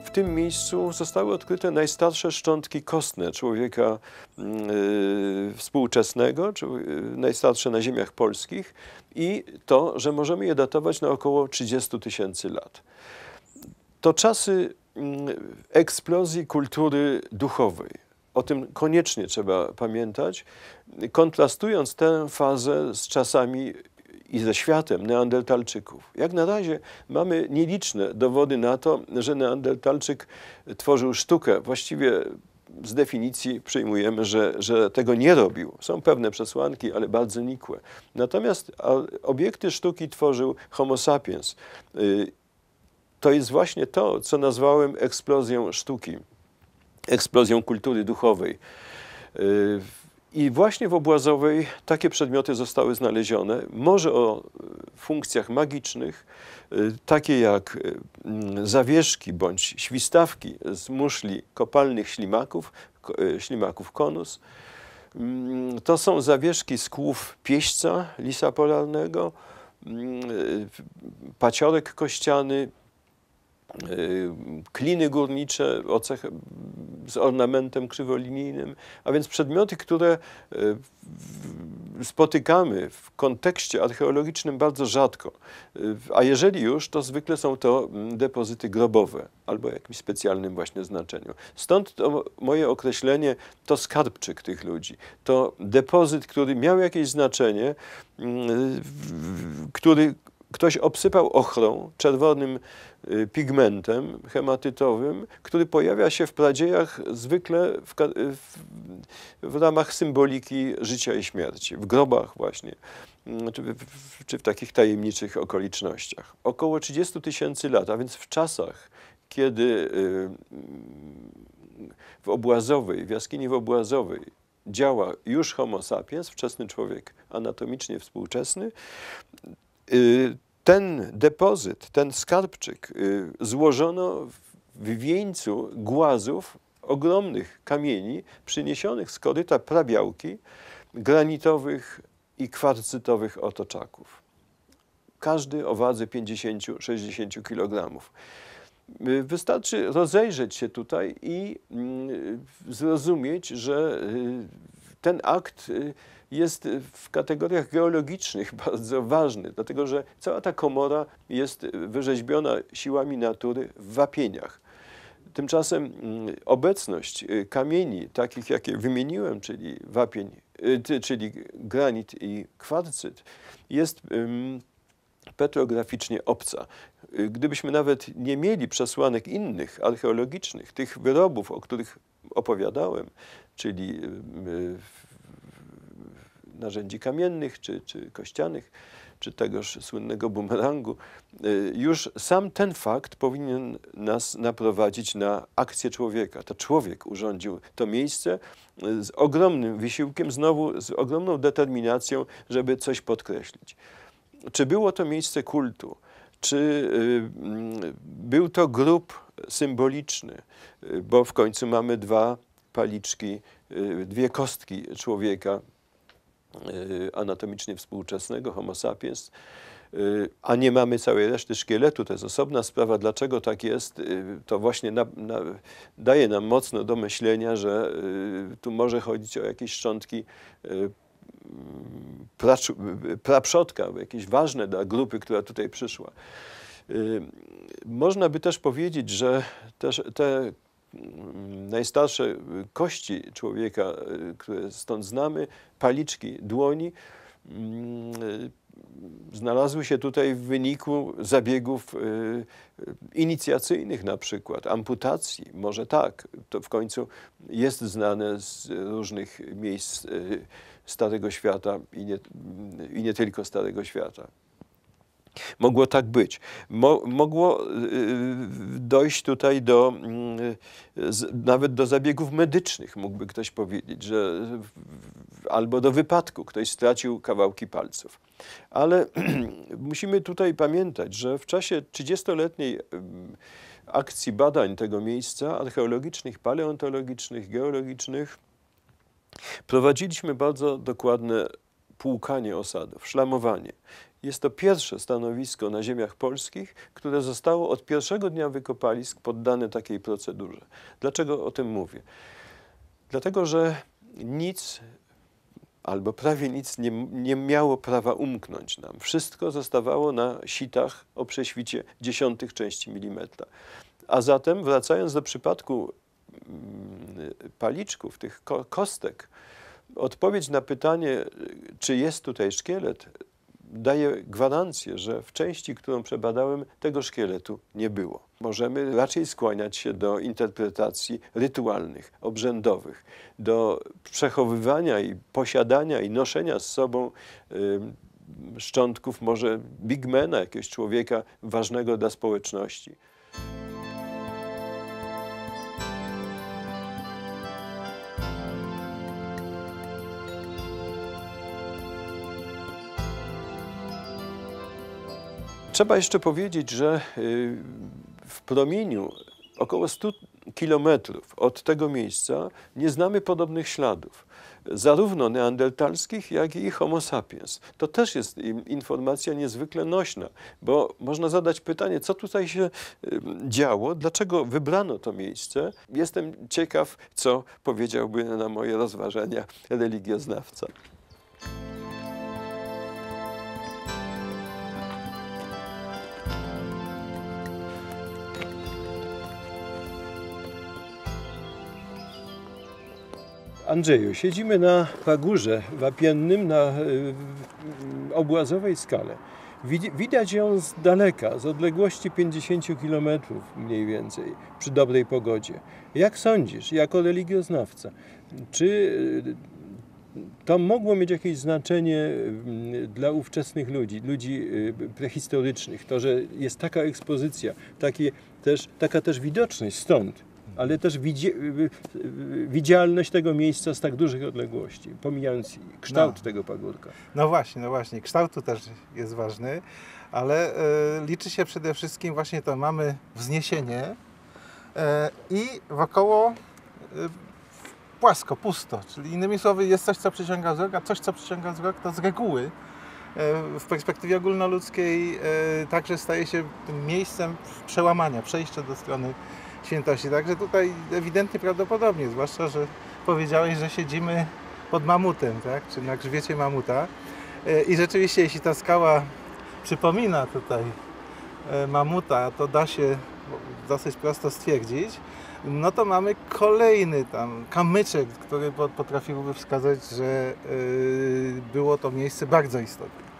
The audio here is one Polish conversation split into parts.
w tym miejscu zostały odkryte najstarsze szczątki kostne człowieka współczesnego, najstarsze na ziemiach polskich i to, że możemy je datować na około 30 000 lat. To czasy eksplozji kultury duchowej. O tym koniecznie trzeba pamiętać, kontrastując tę fazę z czasami i ze światem Neandertalczyków. Jak na razie mamy nieliczne dowody na to, że Neandertalczyk tworzył sztukę. Właściwie z definicji przyjmujemy, że tego nie robił. Są pewne przesłanki, ale bardzo nikłe. Natomiast obiekty sztuki tworzył Homo sapiens. To jest właśnie to, co nazwałem eksplozją sztuki, eksplozją kultury duchowej. I właśnie w Obłazowej takie przedmioty zostały znalezione, może o funkcjach magicznych, takie jak zawieszki bądź świstawki z muszli kopalnych ślimaków konus. To są zawieszki z kłów pieśćca lisa polarnego, paciorek kościany, kliny górnicze z ornamentem krzywolinijnym, a więc przedmioty, które spotykamy w kontekście archeologicznym bardzo rzadko, a jeżeli już, to zwykle są to depozyty grobowe albo o jakimś specjalnym właśnie znaczeniu. Stąd to moje określenie to skarbczyk tych ludzi. To depozyt, który miał jakieś znaczenie, który ktoś obsypał ochrą, czerwonym pigmentem hematytowym, który pojawia się w pradziejach zwykle w ramach symboliki życia i śmierci, w grobach właśnie, czy w takich tajemniczych okolicznościach. Około 30 000 lat, a więc w czasach, kiedy w jaskini w Obłazowej działa już Homo sapiens, wczesny człowiek anatomicznie współczesny, ten depozyt, ten skarbczyk złożono w wieńcu głazów ogromnych kamieni przyniesionych z koryta Prabiałki, granitowych i kwarcytowych otoczaków. Każdy o wadze 50–60 kg. Wystarczy rozejrzeć się tutaj i zrozumieć, że ten akt jest w kategoriach geologicznych bardzo ważny, dlatego że cała ta komora jest wyrzeźbiona siłami natury w wapieniach. Tymczasem obecność kamieni, takich jakie wymieniłem, czyli wapień, czyli granit i kwarcyt, jest petrograficznie obca. Gdybyśmy nawet nie mieli przesłanek innych, archeologicznych, tych wyrobów, o których opowiadałem, czyli narzędzi kamiennych, czy kościanych, czy tegoż słynnego bumerangu, już sam ten fakt powinien nas naprowadzić na akcję człowieka. To człowiek urządził to miejsce z ogromnym wysiłkiem, znowu z ogromną determinacją, żeby coś podkreślić. Czy było to miejsce kultu? Czy był to grób symboliczny? Bo w końcu mamy dwie kostki człowieka anatomicznie współczesnego, Homo sapiens, a nie mamy całej reszty szkieletu. To jest osobna sprawa. Dlaczego tak jest? To właśnie daje nam mocno do myślenia, że tu może chodzić o jakieś szczątki praprzodka, jakieś ważne dla grupy, która tutaj przyszła. Można by też powiedzieć, że te najstarsze kości człowieka, które stąd znamy, paliczki dłoni, znalazły się tutaj w wyniku zabiegów inicjacyjnych, na przykład amputacji. Może tak, to w końcu jest znane z różnych miejsc Starego Świata i nie tylko Starego Świata. Mogło tak być. Mogło dojść tutaj nawet do zabiegów medycznych, mógłby ktoś powiedzieć, że albo do wypadku, ktoś stracił kawałki palców. Ale musimy tutaj pamiętać, że w czasie 30-letniej akcji badań tego miejsca, archeologicznych, paleontologicznych, geologicznych, prowadziliśmy bardzo dokładne płukanie osadów, szlamowanie. Jest to pierwsze stanowisko na ziemiach polskich, które zostało od pierwszego dnia wykopalisk poddane takiej procedurze. Dlaczego o tym mówię? Dlatego, że nic albo prawie nic nie miało prawa umknąć nam. Wszystko zostawało na sitach o prześwicie dziesiątych części milimetra. A zatem, wracając do przypadku paliczków, tych kostek, odpowiedź na pytanie, czy jest tutaj szkielet, daje gwarancję, że w części, którą przebadałem, tego szkieletu nie było. Możemy raczej skłaniać się do interpretacji rytualnych, obrzędowych, do przechowywania i posiadania i noszenia z sobą szczątków może bigmana, jakiegoś człowieka ważnego dla społeczności. Trzeba jeszcze powiedzieć, że w promieniu około 100 kilometrów od tego miejsca nie znamy podobnych śladów, zarówno neandertalskich, jak i homo sapiens. To też jest informacja niezwykle nośna, bo można zadać pytanie, co tutaj się działo, dlaczego wybrano to miejsce. Jestem ciekaw, co powiedziałby na moje rozważania religioznawca. Andrzeju, siedzimy na pagórze wapiennym na obłazowej skale. Widać ją z daleka, z odległości 50 km mniej więcej, przy dobrej pogodzie. Jak sądzisz, jako religioznawca, czy to mogło mieć jakieś znaczenie dla ówczesnych ludzi prehistorycznych, to, że jest taka ekspozycja, taka też widoczność stąd, ale też widzialność tego miejsca z tak dużych odległości, pomijając kształt tego pagórka. No właśnie, kształt tu też jest ważny, ale liczy się przede wszystkim właśnie to, mamy wzniesienie i wokoło płasko, pusto, czyli innymi słowy jest coś, co przyciąga wzrok, a coś, co przyciąga wzrok, to z reguły w perspektywie ogólnoludzkiej także staje się tym miejscem przełamania, przejścia do strony świętości. Także tutaj ewidentnie prawdopodobnie, zwłaszcza, że powiedziałeś, że siedzimy pod mamutem, tak? Czy na grzbiecie mamuta. I rzeczywiście, jeśli ta skała przypomina tutaj mamuta, to da się dosyć prosto stwierdzić, no to mamy kolejny tam kamyczek, który potrafiłby wskazać, że było to miejsce bardzo istotne.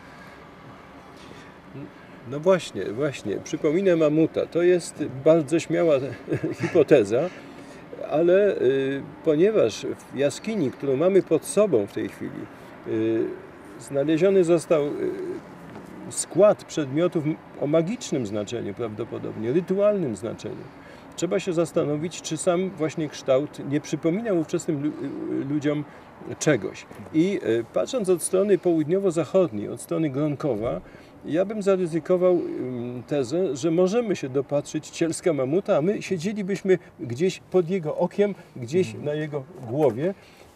No właśnie, przypomina mamuta. To jest bardzo śmiała hipoteza, ale ponieważ w jaskini, którą mamy pod sobą w tej chwili, znaleziony został skład przedmiotów o magicznym znaczeniu prawdopodobnie, rytualnym znaczeniu, trzeba się zastanowić, czy sam właśnie kształt nie przypominał ówczesnym ludziom czegoś. I patrząc od strony południowo-zachodniej, od strony Gronkowa, ja bym zaryzykował tezę, że możemy się dopatrzyć cielska mamuta, a my siedzielibyśmy gdzieś pod jego okiem, gdzieś na jego głowie.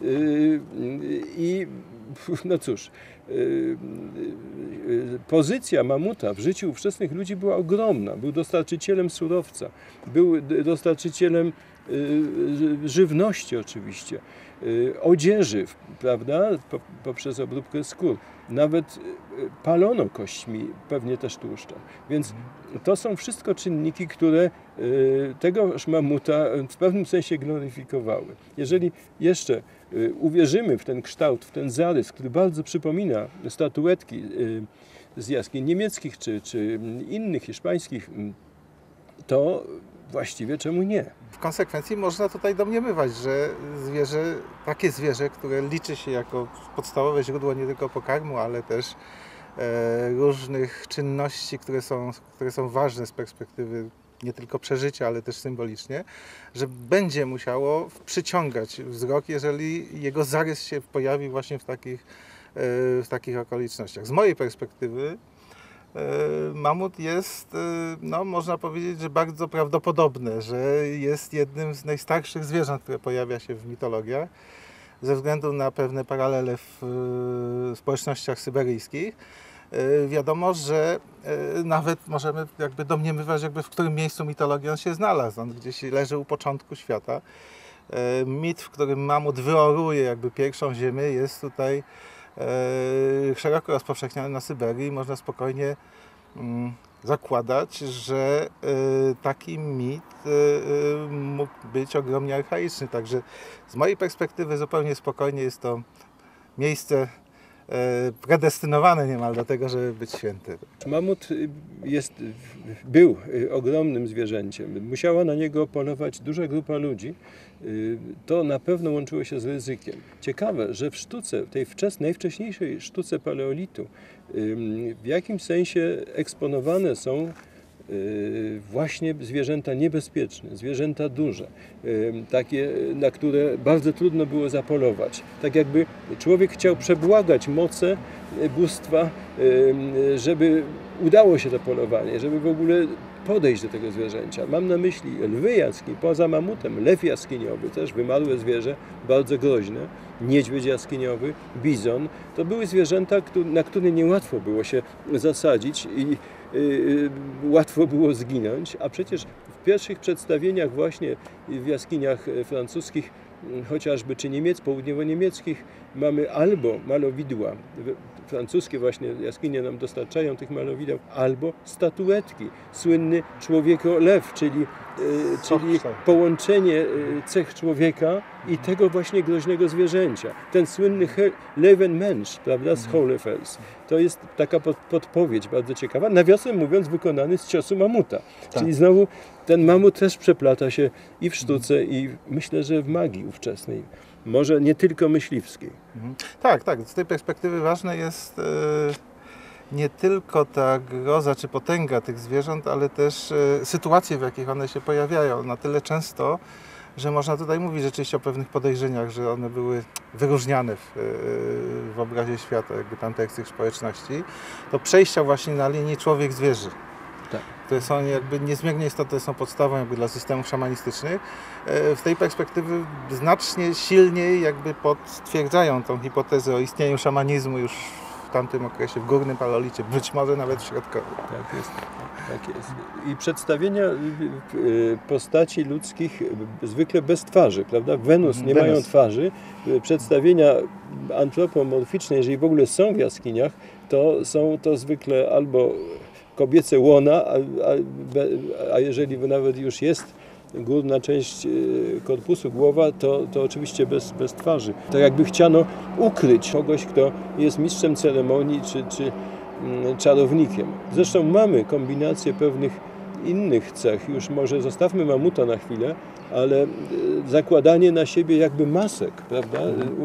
I no cóż, pozycja mamuta w życiu ówczesnych ludzi była ogromna. Był dostarczycielem surowca, był dostarczycielem żywności oczywiście, odzieży, prawda, poprzez obróbkę skór. Nawet palono kośćmi, pewnie też tłuszczem. Więc to są wszystko czynniki, które tegoż mamuta w pewnym sensie gloryfikowały. Jeżeli jeszcze uwierzymy w ten kształt, w ten zarys, który bardzo przypomina statuetki z jaskiń niemieckich czy innych hiszpańskich, to właściwie czemu nie? W konsekwencji można tutaj domniemywać, że takie zwierzę, które liczy się jako podstawowe źródło nie tylko pokarmu, ale też różnych czynności, które są ważne z perspektywy nie tylko przeżycia, ale też symbolicznie, że będzie musiało przyciągać wzrok, jeżeli jego zarys się pojawi właśnie w takich okolicznościach. Z mojej perspektywy mamut jest, no, można powiedzieć, że bardzo prawdopodobne, że jest jednym z najstarszych zwierząt, które pojawia się w mitologiach, ze względu na pewne paralele w społecznościach syberyjskich. wiadomo, że nawet możemy jakby domniemywać, jakby w którym miejscu mitologii on się znalazł. On gdzieś leży u początku świata. Mit, w którym mamut wyoruje jakby pierwszą ziemię, jest tutaj szeroko rozpowszechniony na Syberii. Można spokojnie zakładać, że taki mit mógł być ogromnie archaiczny. Także z mojej perspektywy zupełnie spokojnie jest to miejsce predestynowane niemal do tego, żeby być święty. Mamut był ogromnym zwierzęciem. Musiała na niego polować duża grupa ludzi. To na pewno łączyło się z ryzykiem. Ciekawe, że w sztuce, tej najwcześniejszej sztuce paleolitu, w jakimś sensie eksponowane są właśnie zwierzęta niebezpieczne, zwierzęta duże, takie, na które bardzo trudno było zapolować. Tak jakby człowiek chciał przebłagać moce bóstwa, żeby udało się to polowanie, żeby w ogóle podejść do tego zwierzęcia. Mam na myśli lwy jaskinie, poza mamutem, lew jaskiniowy, też wymarłe zwierzę, bardzo groźne, niedźwiedź jaskiniowy, bizon. To były zwierzęta, na które niełatwo było się zasadzić i łatwo było zginąć, a przecież w pierwszych przedstawieniach właśnie w jaskiniach francuskich, chociażby czy południowo-niemieckich, mamy albo malowidła, francuskie właśnie jaskinie nam dostarczają tych malowideł, albo statuetki. Słynny człowieko-lew, czyli połączenie cech człowieka i tego właśnie groźnego zwierzęcia. Ten słynny Levenmensch, prawda, z Hohlefels. To jest taka podpowiedź bardzo ciekawa, nawiasem mówiąc wykonany z ciosu mamuta. Tak. Czyli znowu ten mamut też przeplata się i w sztuce, i myślę, że w magii ówczesnej. Może nie tylko myśliwskiej. Tak, tak. Z tej perspektywy ważne jest nie tylko ta groza czy potęga tych zwierząt, ale też sytuacje, w jakich one się pojawiają. Na tyle często, że można tutaj mówić rzeczywiście o pewnych podejrzeniach, że one były wyróżniane w obrazie świata, jakby tamtych społeczności. To przejścia właśnie na linii człowiek-zwierzę. Tak. Które są jakby niezmiernie istotne, są podstawą jakby dla systemów szamanistycznych. W tej perspektywy znacznie silniej jakby potwierdzają tą hipotezę o istnieniu szamanizmu już w tamtym okresie, w górnym paleolicie, być może nawet w środkowym. Tak jest. Tak jest. I przedstawienia postaci ludzkich zwykle bez twarzy, prawda? Wenus nie mają twarzy. Przedstawienia antropomorficzne, jeżeli w ogóle są w jaskiniach, to są to zwykle albo kobiece łona, a jeżeli nawet już jest górna część korpusu, głowa, to oczywiście bez twarzy. Tak jakby chciano ukryć kogoś, kto jest mistrzem ceremonii czy czarownikiem. Zresztą mamy kombinację pewnych innych cech. Już może zostawmy mamuta na chwilę, ale zakładanie na siebie jakby masek, prawda?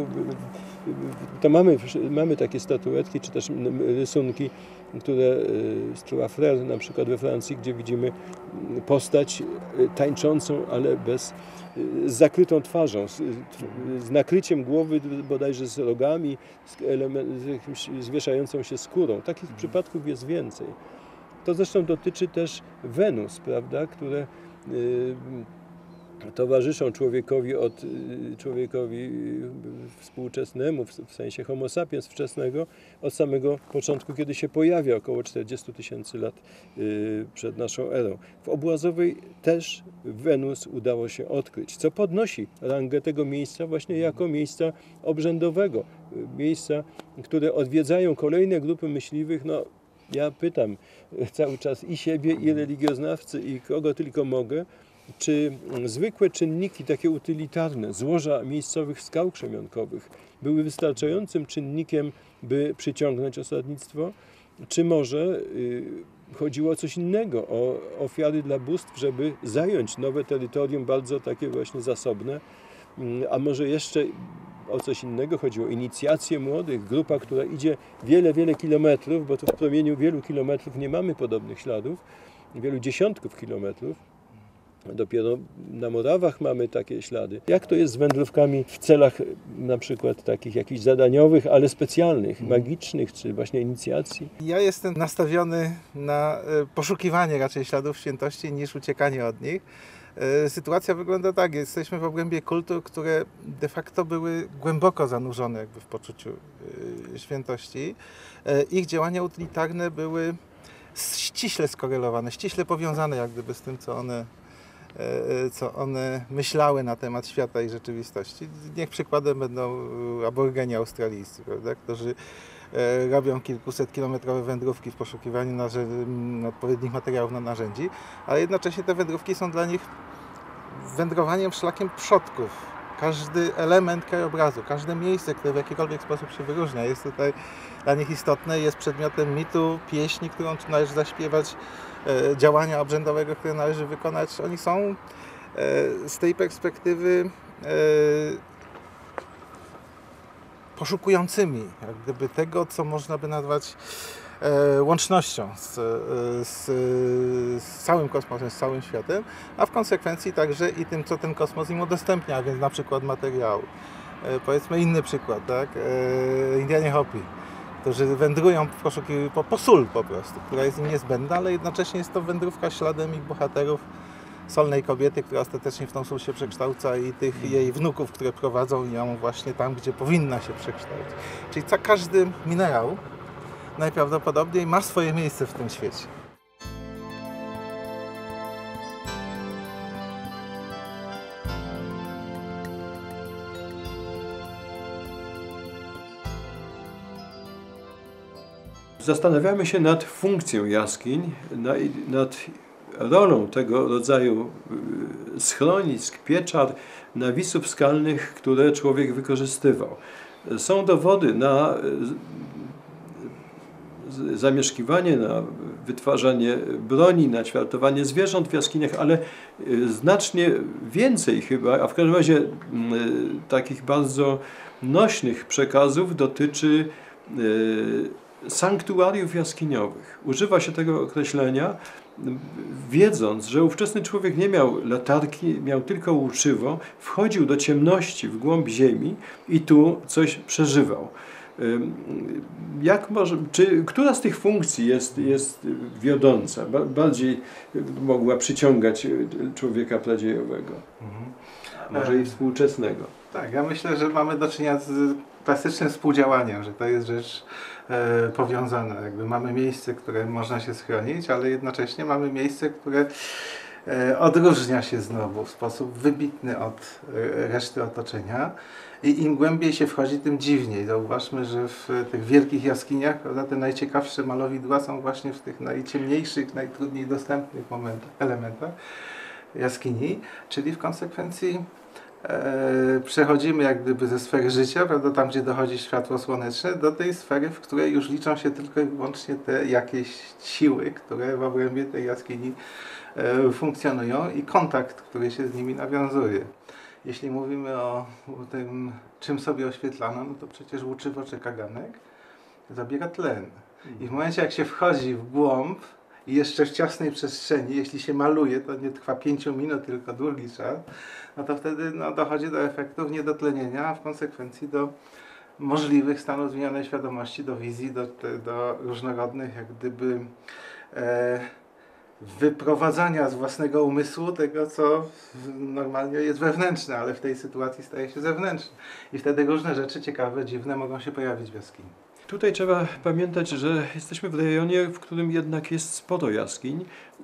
To mamy takie statuetki, czy też rysunki, które z Frère na przykład we Francji, gdzie widzimy postać tańczącą, ale z zakrytą twarzą, z nakryciem głowy bodajże z rogami, z jakimś zwieszającą się skórą. Takich przypadków jest więcej. To zresztą dotyczy też Wenus, prawda, które towarzyszą człowiekowi współczesnemu, w sensie homo sapiens wczesnego, od samego początku, kiedy się pojawia, około 40 000 lat przed naszą erą. W Obłazowej też Wenus udało się odkryć, co podnosi rangę tego miejsca właśnie jako miejsca obrzędowego, miejsca, które odwiedzają kolejne grupy myśliwych. No, ja pytam cały czas i siebie, i religioznawcy, i kogo tylko mogę, czy zwykłe czynniki, takie utylitarne, złoża miejscowych skał krzemionkowych były wystarczającym czynnikiem, by przyciągnąć osadnictwo? Czy może chodziło o coś innego, o ofiary dla bóstw, żeby zająć nowe terytorium, bardzo takie właśnie zasobne? A może jeszcze o coś innego chodziło, o inicjację młodych, grupa, która idzie wiele kilometrów, bo tu w promieniu wielu kilometrów nie mamy podobnych śladów, wielu dziesiątków kilometrów, Dopiero na Morawach mamy takie ślady. Jak to jest z wędrówkami w celach na przykład takich jakichś zadaniowych, ale specjalnych, magicznych, czy właśnie inicjacji? Ja jestem nastawiony na poszukiwanie raczej śladów świętości niż uciekanie od nich. Sytuacja wygląda tak, jesteśmy w obrębie kultur, które de facto były głęboko zanurzone jakby w poczuciu świętości. Ich działania utylitarne były ściśle skorelowane, ściśle powiązane jak gdyby z tym, co one myślały na temat świata i rzeczywistości. Niech przykładem będą aborygeni australijscy, prawda, którzy robią kilkusetkilometrowe wędrówki w poszukiwaniu odpowiednich materiałów na narzędzi, ale jednocześnie te wędrówki są dla nich wędrowaniem szlakiem przodków. Każdy element krajobrazu, każde miejsce, które w jakikolwiek sposób się wyróżnia, jest tutaj dla nich istotne, jest przedmiotem mitu, pieśni, którą należy zaśpiewać, działania obrzędowego, które należy wykonać. Oni są z tej perspektywy poszukującymi jak gdyby tego, co można by nazwać łącznością z całym kosmosem, z całym światem, a w konsekwencji także i tym, co ten kosmos im udostępnia, a więc na przykład materiału. Powiedzmy inny przykład, tak? Indianie Hopi, którzy wędrują po sól po prostu, która jest im niezbędna, ale jednocześnie jest to wędrówka śladem ich bohaterów, solnej kobiety, która ostatecznie w tą sól się przekształca i tych jej wnuków, które prowadzą ją właśnie tam, gdzie powinna się przekształcić. Czyli każdy minerał najprawdopodobniej ma swoje miejsce w tym świecie. Zastanawiamy się nad funkcją jaskiń, nad rolą tego rodzaju schronisk, pieczar, nawisów skalnych, które człowiek wykorzystywał. Są dowody na zamieszkiwanie, na wytwarzanie broni, na ćwiartowanie zwierząt w jaskiniach, ale znacznie więcej chyba, a w każdym razie takich bardzo nośnych przekazów dotyczy sanktuariów jaskiniowych. Używa się tego określenia, wiedząc, że ówczesny człowiek nie miał latarki, miał tylko łuczywo, wchodził do ciemności, w głąb ziemi i tu coś przeżywał. Która z tych funkcji jest wiodąca, bardziej mogła przyciągać człowieka pradziejowego, może i współczesnego? Tak, ja myślę, że mamy do czynienia z klasycznym współdziałaniem, że to jest rzecz powiązana. Jakby mamy miejsce, które można się schronić, ale jednocześnie mamy miejsce, które odróżnia się znowu w sposób wybitny od reszty otoczenia. I im głębiej się wchodzi, tym dziwniej. Zauważmy, że w tych wielkich jaskiniach, prawda, te najciekawsze malowidła są właśnie w tych najciemniejszych, najtrudniej dostępnych elementach jaskini, czyli w konsekwencji przechodzimy jak gdyby ze sfery życia, prawda, tam gdzie dochodzi światło słoneczne, do tej sfery, w której już liczą się tylko i wyłącznie te jakieś siły, które w obrębie tej jaskini funkcjonują i kontakt, który się z nimi nawiązuje. Jeśli mówimy o tym, czym sobie oświetlano, no to przecież łuczywo czy kaganek zabiera tlen. I w momencie, jak się wchodzi w głąb i jeszcze w ciasnej przestrzeni, jeśli się maluje, to nie trwa 5 minut, tylko długi czas, no to wtedy dochodzi do efektów niedotlenienia, a w konsekwencji do możliwych stanów zmienionej świadomości, do wizji, do różnorodnych jak gdyby wyprowadzania z własnego umysłu tego, co normalnie jest wewnętrzne, ale w tej sytuacji staje się zewnętrzne. I wtedy różne rzeczy ciekawe, dziwne mogą się pojawić w jaskini. Tutaj trzeba pamiętać, że jesteśmy w rejonie, w którym jednak jest sporo jaskiń.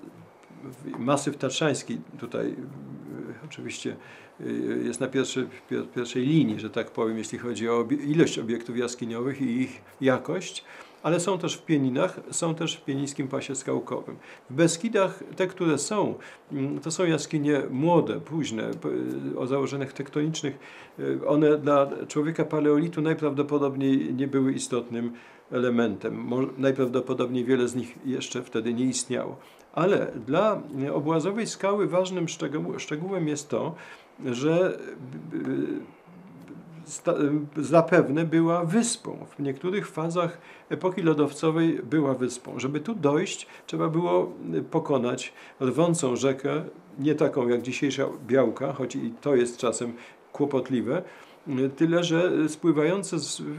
Masyw tatrzański tutaj oczywiście jest na pierwszej linii, że tak powiem, jeśli chodzi o ilość obiektów jaskiniowych i ich jakość, ale są też w Pieninach, są też w Pienińskim Pasie Skałkowym. W Beskidach te, które są, to są jaskinie młode, późne, o założeniach tektonicznych. One dla człowieka paleolitu najprawdopodobniej nie były istotnym elementem. Najprawdopodobniej wiele z nich jeszcze wtedy nie istniało. Ale dla obłazowej skały ważnym szczegółem jest to, że zapewne była wyspą. W niektórych fazach epoki lodowcowej była wyspą. Żeby tu dojść, trzeba było pokonać rwącą rzekę, nie taką jak dzisiejsza Białka, choć i to jest czasem kłopotliwe, tyle że spływające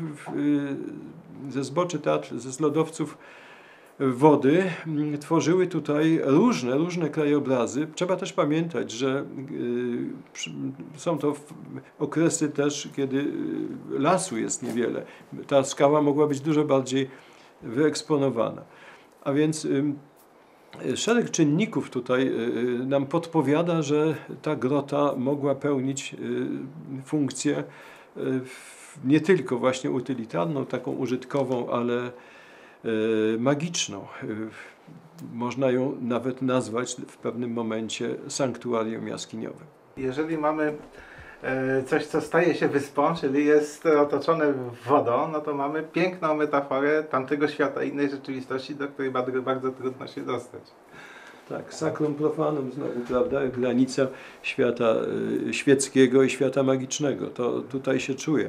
ze zboczy Tatr, ze lodowców wody tworzyły tutaj różne krajobrazy. Trzeba też pamiętać, że są to okresy też, kiedy lasu jest niewiele. Ta skała mogła być dużo bardziej wyeksponowana. A więc szereg czynników tutaj nam podpowiada, że ta grota mogła pełnić funkcję nie tylko właśnie utylitarną, taką użytkową, ale magiczną. Można ją nawet nazwać w pewnym momencie sanktuarium jaskiniowym. Jeżeli mamy coś, co staje się wyspą, czyli jest otoczone wodą, no to mamy piękną metaforę tamtego świata, innej rzeczywistości, do której bardzo trudno się dostać. Tak, sacrum profanum znowu, prawda, granica świata świeckiego i świata magicznego. To tutaj się czuje.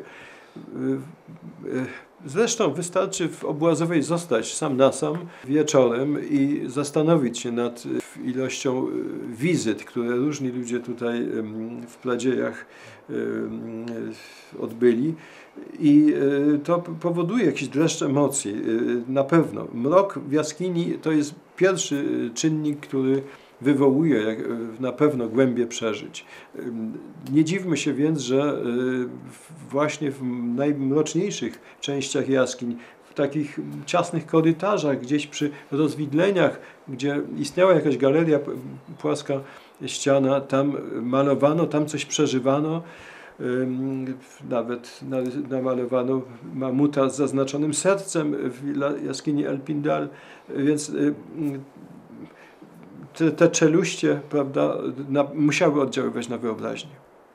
Zresztą wystarczy w Obłazowej zostać sam na sam wieczorem i zastanowić się nad ilością wizyt, które różni ludzie tutaj w Pladziejach odbyli. I to powoduje jakiś dreszcz emocji. Na pewno. Mrok w jaskini to jest pierwszy czynnik, który wywołuje na pewno głębię przeżyć. Nie dziwmy się więc, że właśnie w najmroczniejszych częściach jaskiń, w takich ciasnych korytarzach, gdzieś przy rozwidleniach, gdzie istniała jakaś galeria płaska ściana, tam malowano, tam coś przeżywano. Nawet namalowano mamuta z zaznaczonym sercem w jaskini Elpindal, więc te czeluście, prawda, musiały oddziaływać na wyobraźnię.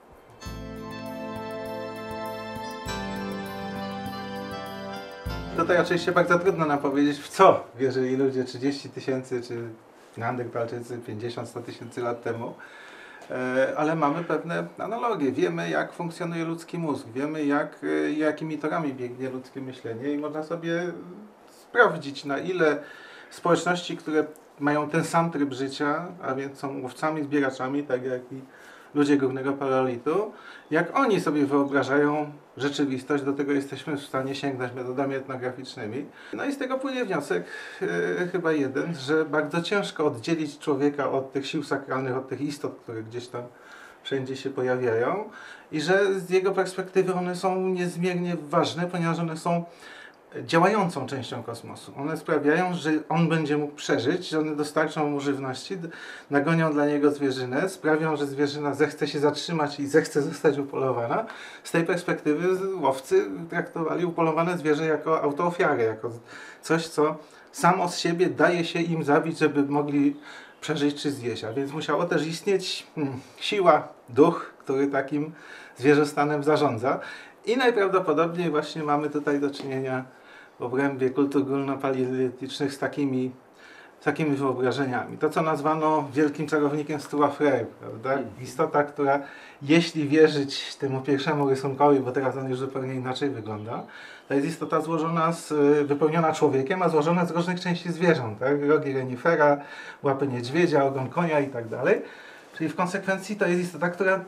Tutaj oczywiście bardzo trudno nam powiedzieć, w co wierzyli ludzie 30 000 czy Neandertalczycy 50-100 tysięcy lat temu. Ale mamy pewne analogie. Wiemy, jak funkcjonuje ludzki mózg, wiemy, jakimi torami biegnie ludzkie myślenie i można sobie sprawdzić, na ile społeczności, które mają ten sam tryb życia, a więc są łowcami, zbieraczami, tak jak i ludzie górnego paleolitu, jak oni sobie wyobrażają rzeczywistość, do tego jesteśmy w stanie sięgnąć metodami etnograficznymi. No i z tego płynie wniosek chyba jeden, że bardzo ciężko oddzielić człowieka od tych sił sakralnych, od tych istot, które gdzieś tam wszędzie się pojawiają i że z jego perspektywy one są niezmiernie ważne, ponieważ one są działającą częścią kosmosu. One sprawiają, że on będzie mógł przeżyć, że one dostarczą mu żywności, nagonią dla niego zwierzynę, sprawią, że zwierzyna zechce się zatrzymać i zechce zostać upolowana. Z tej perspektywy łowcy traktowali upolowane zwierzę jako autoofiarę, jako coś, co samo z siebie daje się im zabić, żeby mogli przeżyć czy zjeść. A więc musiało też istnieć siła, duch, który takim zwierzostanem zarządza. I najprawdopodobniej właśnie mamy tutaj do czynienia w obrębie kultur górnopaleolitycznych z takimi wyobrażeniami. To, co nazwano wielkim czarownikiem Stura Frey, prawda? Istota, która, jeśli wierzyć temu pierwszemu rysunkowi, bo teraz on już zupełnie inaczej wygląda, to jest istota wypełniona człowiekiem, a złożona z różnych części zwierząt, tak? Rogi renifera, łapy niedźwiedzia, ogon konia i tak dalej. Czyli w konsekwencji to jest istota, która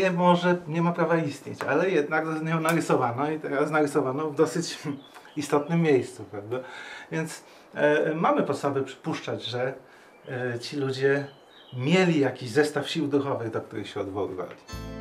nie ma prawa istnieć, ale jednak ją narysowano i teraz narysowano w dosyć istotnym miejscu, prawda? Więc mamy podstawy przypuszczać, że ci ludzie mieli jakiś zestaw sił duchowych, do których się odwoływali.